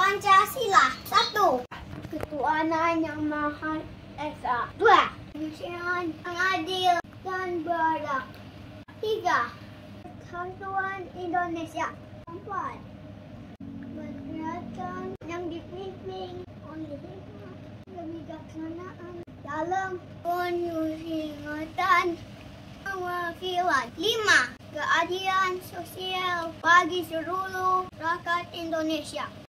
Pancasila. 1. Ketuhanan yang Maha Esa. 2. Kemanusiaan yang adil dan beradab. 3. Persatuan Indonesia. 4. Pergerakan yang dipimpin oleh hikmah kebijaksanaan dalam penyusunan perwakilan. 5. Keadilan sosial bagi seluruh rakyat Indonesia.